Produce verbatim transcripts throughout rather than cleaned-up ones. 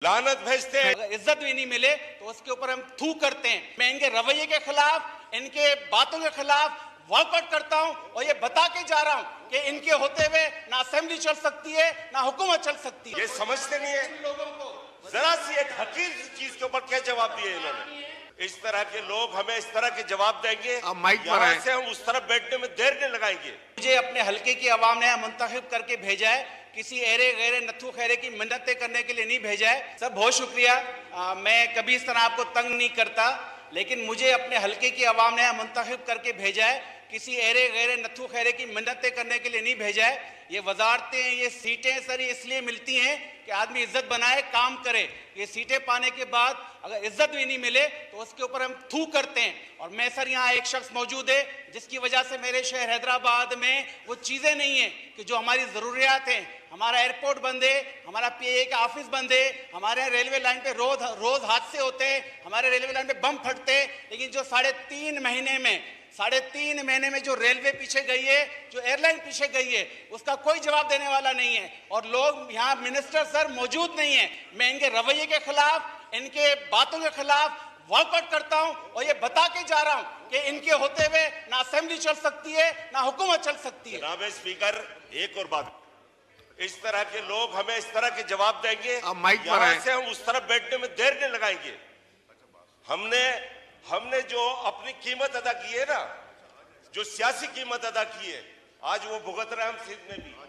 लानत भेजते हैं। अगर इज्जत भी नहीं मिले तो उसके ऊपर हम थू करते हैं। मैं इनके रवैये के खिलाफ, इनके बातों के खिलाफ वॉकआउट करता हूं और ये बता के जा रहा हूं कि इनके होते हुए ना असेंबली चल सकती है ना हुकूमत चल सकती है। ये समझते नहीं है लोगों को। जरा सी एक हकीर चीज के ऊपर क्या जवाब दिए इन्होंने। इस तरह के लोग हमें इस तरह के जवाब देंगे, यहाँ से हम उस तरफ बैठने में देर नहीं लगाएंगे। मुझे अपने हल्के की आवाम ने मुंतखब करके भेजा है, किसी एरे गैरे नथु खैरे की मिन्नतें करने के लिए नहीं भेजा है। सर बहुत शुक्रिया। आ, मैं कभी इस तरह आपको तंग नहीं करता, लेकिन मुझे अपने हल्के की आवाम ने मुंतखब करके भेजा है, किसी एरे गैरे नथु खैरे की मिन्नतें करने के लिए नहीं भेजा है। ये वजारतें, ये सीटें सर इसलिए मिलती हैं कि आदमी इज्जत बनाए, काम करे। ये सीटें पाने के बाद अगर इज्जत भी नहीं मिले तो उसके ऊपर हम थू करते हैं। और मैं सर यहाँ एक शख्स मौजूद है जिसकी वजह से मेरे शहर हैदराबाद में वो चीज़ें नहीं हैं कि जो हमारी ज़रूरियात हैं। हमारा एयरपोर्ट बंद है, हमारा पीए का ऑफिस बंद है, हमारे रेलवे लाइन पे रोज रोज हादसे होते हैं, हमारे रेलवे लाइन पे बम फटते हैं। लेकिन जो साढ़े तीन महीने में साढ़े तीन महीने में जो रेलवे पीछे गई है, जो एयरलाइन पीछे गई है, उसका कोई जवाब देने वाला नहीं है। और लोग यहाँ मिनिस्टर सर मौजूद नहीं है। मैं इनके रवैये के खिलाफ, इनके बातों के खिलाफ वॉकआउट करता हूं और ये बता के जा रहा हूं कि इनके होते हुए ना असेंबली चल सकती है ना हुकूमत चल सकती है। जनाब स्पीकर, एक और बात, इस तरह के लोग हमें इस तरह के जवाब देंगे, यहाँ से हम उस तरफ बैठने में देर नहीं लगाएंगे। हमने हमने जो अपनी कीमत अदा की है ना, जो सियासी कीमत अदा की है, आज वो भुगत रहे हम सिंध में भी।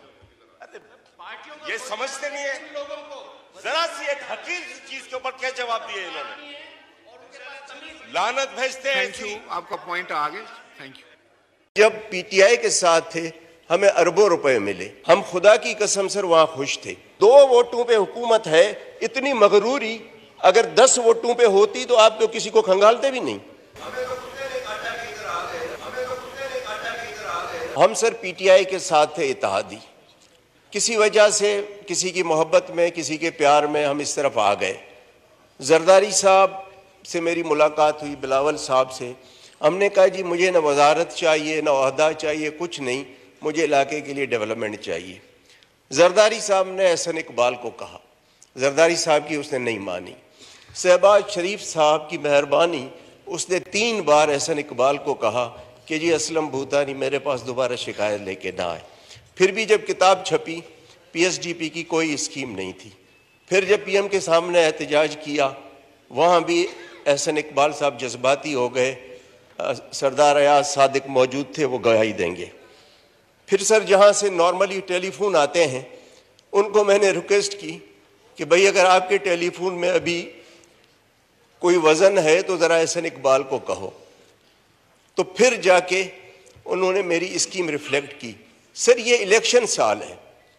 अरे ये समझते नहीं है लोगों को। जरा सी एक हकीर चीज के ऊपर क्या जवाब दिए इन्होंने। लानत भेजते हैं। थैंक यू, आपका पॉइंट आ गया। Thank you. जब पीटीआई के साथ थे हमें अरबों रुपए मिले, हम खुदा की कसम सर वहां खुश थे। दो वोटों पे हुकूमत है, इतनी मगरूरी अगर दस वोटों पे होती तो आप तो किसी को खंगालते भी नहीं। हम सर पीटीआई के साथ थे इत्तेहादी, किसी वजह से, किसी की मोहब्बत में, किसी के प्यार में हम इस तरफ आ गए। जरदारी साहब से मेरी मुलाकात हुई, बिलावल साहब से। हमने कहा जी मुझे ना वजारत चाहिए, ना ओहदा चाहिए, कुछ नहीं, मुझे इलाके के लिए डेवलपमेंट चाहिए। जरदारी साहब ने एहसन इकबाल को कहा, जरदारी साहब की उसने नहीं मानी। शहबाज शरीफ साहब की मेहरबानी, उसने तीन बार एहसन इकबाल को कहा कि जी असलम भूतानी मेरे पास दोबारा शिकायत लेके ना आए। फिर भी जब किताब छपी, पीएसडीपी की कोई स्कीम नहीं थी। फिर जब पीएम के सामने एहतजाज किया, वहाँ भी एहसन इकबाल साहब जज्बाती हो गए। सरदार अयाज सादिक मौजूद थे, वो गवाही देंगे। फिर सर जहाँ से नॉर्मली टेलीफोन आते हैं, उनको मैंने रिक्वेस्ट की कि भाई अगर आपके टेलीफोन में अभी कोई वजन है तो ज़रा एहसन इकबाल को कहो। तो फिर जाके उन्होंने मेरी स्कीम रिफ्लेक्ट की। सर ये इलेक्शन साल है,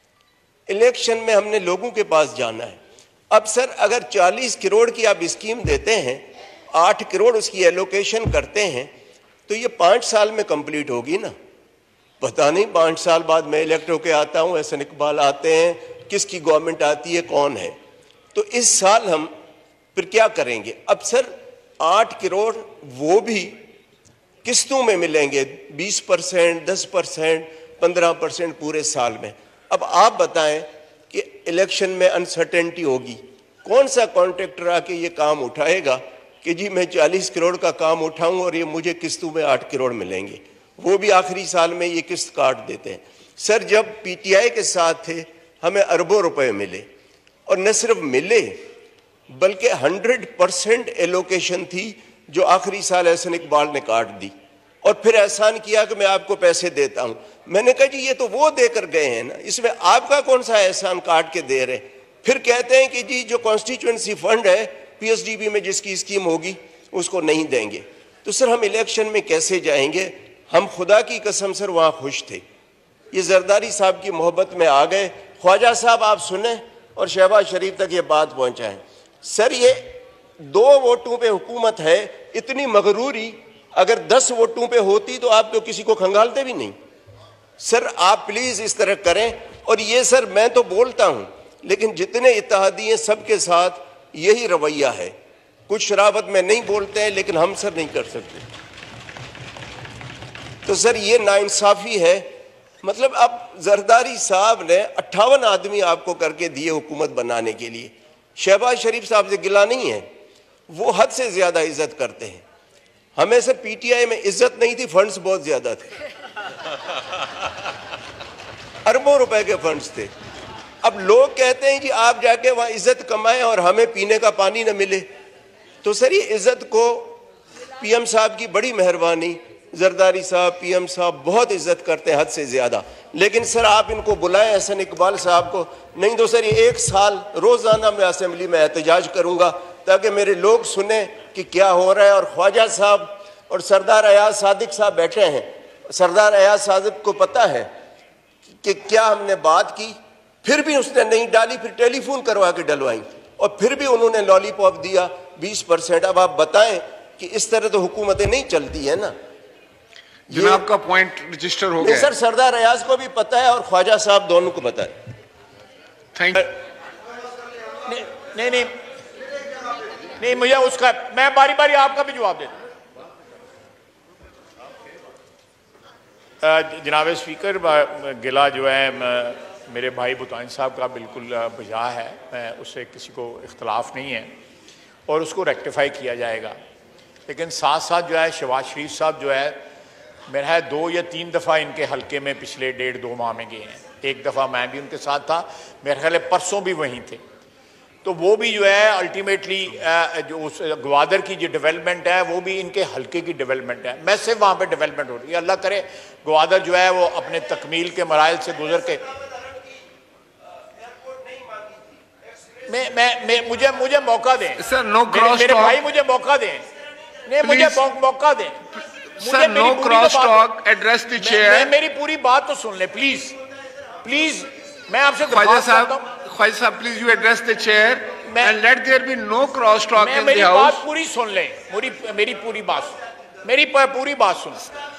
इलेक्शन में हमने लोगों के पास जाना है। अब सर अगर चालीस करोड़ की आप स्कीम देते हैं, आठ करोड़ उसकी एलोकेशन करते हैं, तो ये पाँच साल में कंप्लीट होगी ना। पता नहीं पाँच साल बाद मैं इलेक्ट होके आता हूँ, एहसन इकबाल आते हैं, किसकी गवर्नमेंट आती है, कौन है। तो इस साल हम फिर क्या करेंगे। अब सर आठ करोड़ वो भी किस्तों में मिलेंगे, बीस परसेंट, दस परसेंट, पंद्रह परसेंट पूरे साल में। अब आप बताएं कि इलेक्शन में अनसर्टेनिटी होगी, कौन सा कॉन्ट्रैक्टर आके ये काम उठाएगा कि जी मैं चालीस करोड़ का काम उठाऊं और ये मुझे किस्तों में आठ करोड़ मिलेंगे, वो भी आखिरी साल में ये किस्त काट देते हैं। सर जब पीटीआई के साथ थे हमें अरबों रुपए मिले, और न सिर्फ मिले बल्कि हंड्रेड परसेंट एलोकेशन थी जो आखिरी साल एहसन इकबाल ने काट दी। और फिर एहसान किया कि मैं आपको पैसे देता हूं। मैंने कहा जी ये तो वो देकर गए हैं ना, इसमें आपका कौन सा एहसान काट के दे रहे। फिर कहते हैं कि जी जो कॉन्स्टिट्यूएंसी फंड है पीएसडीबी में जिसकी स्कीम होगी उसको नहीं देंगे। तो सर हम इलेक्शन में कैसे जाएंगे। हम खुदा की कसम सर वहाँ खुश थे, ये जरदारी साहब की मोहब्बत में आ गए। ख्वाजा साहब आप सुने और शहबाज शरीफ तक ये बात पहुँचाएं। सर ये दो वोटों पे हुकूमत है, इतनी मगरूरी अगर दस वोटों पे होती तो आप तो किसी को खंगालते भी नहीं। सर आप प्लीज इस तरह करें। और ये सर मैं तो बोलता हूं, लेकिन जितने इत्तेहादी हैं सबके साथ यही रवैया है। कुछ शराबत में नहीं बोलते हैं, लेकिन हम सर नहीं कर सकते। तो सर ये नाइंसाफी है। मतलब अब जरदारी साहब ने अट्ठावन आदमी आपको करके दिए हुकूमत बनाने के लिए, शहबाज शरीफ साहब से गिला नहीं है, वो हद से ज्यादा इज्जत करते हैं। हमें से पीटीआई में इज्जत नहीं थी, फंड्स बहुत ज्यादा थे, अरबों रुपए के फंड्स थे। अब लोग कहते हैं कि आप जाके वहां इज्जत कमाएं और हमें पीने का पानी न मिले। तो सर, ये इज्जत को पीएम साहब की बड़ी मेहरबानी, जरदारी साहब, पीएम साहब बहुत इज्जत करते हैं हद से ज्यादा। लेकिन सर, आप इनको बुलाएं, एहसन इकबाल साहब को, नहीं तो सर ये एक साल रोजाना मैं असेंबली में एहतजाज करूंगा ताकि मेरे लोग सुने कि क्या हो रहा है। और ख्वाजा साहब और सरदार अयाज सादिक साहब बैठे हैं। सरदार अयाज सादिक को पता है कि क्या हमने बात की, फिर भी उसने नहीं डाली, फिर टेलीफोन करवा के डलवाई और फिर भी उन्होंने लॉलीपॉप दिया बीस परसेंट। अब आप बताएं कि इस तरह तो हुकूमतें नहीं चलती है ना। ये आपका पॉइंट रजिस्टर हो गया सर, सरदार अयाज को भी पता है और ख्वाजा साहब दोनों को पता है। थैंक नहीं नहीं नहीं, नहीं मुझे उसका, मैं बारी बारी आपका भी जवाब देता हूं। जनाब स्पीकर, गिला जो है मेरे भाई भूटान साहब का बिल्कुल बजा है, मैं उससे किसी को इख्तलाफ नहीं है और उसको रेक्टिफाई किया जाएगा। लेकिन साथ साथ जो है शहबाज शरीफ साहब जो है, मेरा है दो या तीन दफ़ा इनके हल्के में पिछले डेढ़ दो माह में गए हैं। एक दफ़ा मैं भी उनके साथ था, मेरे ख्याल है परसों भी वहीं थे। तो वो भी जो है अल्टीमेटली जो उस ग्वादर की जो डेवलपमेंट है वो भी इनके हल्के की डेवलपमेंट है, मैसिव वहाँ पे डेवलपमेंट हो रही है। अल्लाह करे ग्वादर जो है वो अपने तकमील के मराइल से गुजर के, मैं मैं, मैं मुझे मुझे मौका दें सर, नो क्रॉस मेरे भाई, मुझे मौका दें, नहीं मुझे मौका दें sir, no cross talk, address the chair. मेरी पूरी बात तो सुन ले प्लीज, प्लीज मैं आपसे ख्वाजा साहब, ख्वाजा साहब please you address the chair and let there be no cross talk in the house. मेरी बात पूरी सुन ले, मेरी मेरी पूरी बात मेरी पूरी बात सुन।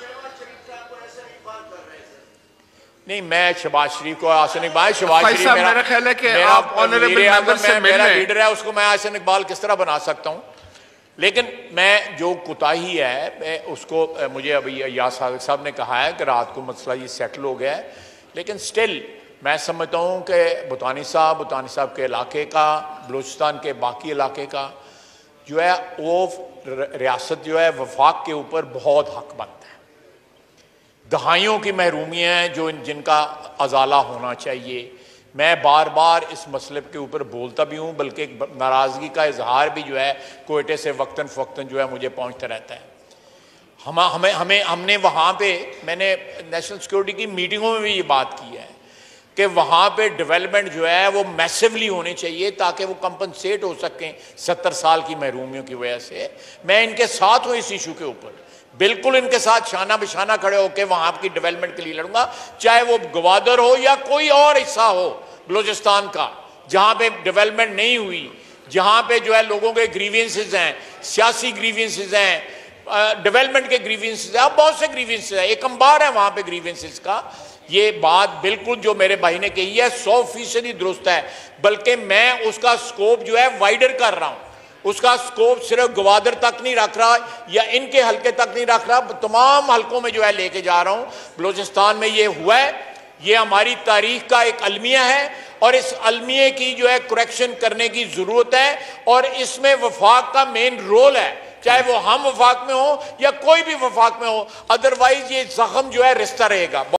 नहीं, मैं शहबाज शरीफ को, आसन इकबाल, शहबाज शरीफ मेरा, मेरा ख्याल है कि आप ऑनरेबल मेंबर से मिल रहे हैं, लीडर है, उसको मैं आसन इकबाल किस तरह बना सकता हूं। लेकिन मैं जो कोताही है मैं उसको, मुझे अभी याद साहब ने कहा है कि रात को मसला ये सेटल हो गया है, लेकिन स्टिल मैं समझता हूँ कि भूटानी साहब भूटानी साहब के इलाके का, बलूचिस्तान के बाकी इलाके का जो है वो रियासत जो है वफाक के ऊपर बहुत हकमंद है। दहाइयों की महरूमी है जो जिनका अजाला होना चाहिए। मैं बार बार इस मसले के ऊपर बोलता भी हूँ, बल्कि नाराज़गी का इजहार भी जो है कोयटे से वक्तन फ़वक्तन जो है मुझे पहुँचता रहता है। हम हमें हमें हमने वहाँ पे, मैंने नेशनल सिक्योरिटी की मीटिंगों में भी ये बात की है कि वहाँ पे डेवलपमेंट जो है वो मैसिवली होने चाहिए ताकि वो कंपनसेट हो सकें सत्तर साल की महरूमियों की वजह से। मैं इनके साथ हूँ इस इशू के ऊपर, बिल्कुल इनके साथ शाना बिशाना खड़े होकर वहाँ की डेवलपमेंट के लिए लड़ूंगा, चाहे वो ग्वादर हो या कोई और हिस्सा हो बलूचिस्तान का जहाँ पे डेवलपमेंट नहीं हुई, जहाँ पे जो है लोगों के ग्रीवेंसेस हैं, सियासी ग्रीवेंसेस हैं, डेवलपमेंट के ग्रीवेंसेस हैं, बहुत से ग्रीवेंसेस हैं, एक अंबार है वहाँ पे ग्रीवेंसेस का। ये बात बिल्कुल जो मेरे भाई ने कही है सौ फीसदी दुरुस्त है, बल्कि मैं उसका स्कोप जो है वाइडर कर रहा हूँ। उसका स्कोप सिर्फ ग्वादर तक नहीं रख रहा या इनके हल्के तक नहीं रख रहा, तमाम हल्कों में जो है लेके जा रहा हूँ। बलूचिस्तान में ये हुआ है, ये हमारी तारीख का एक अलमिया है और इस अलमिये की जो है करेक्शन करने की जरूरत है और इसमें वफाक का मेन रोल है, चाहे वो हम वफाक में हो या कोई भी वफाक में हो, अदरवाइज ये जख्म जो है रिश्ता रहेगा।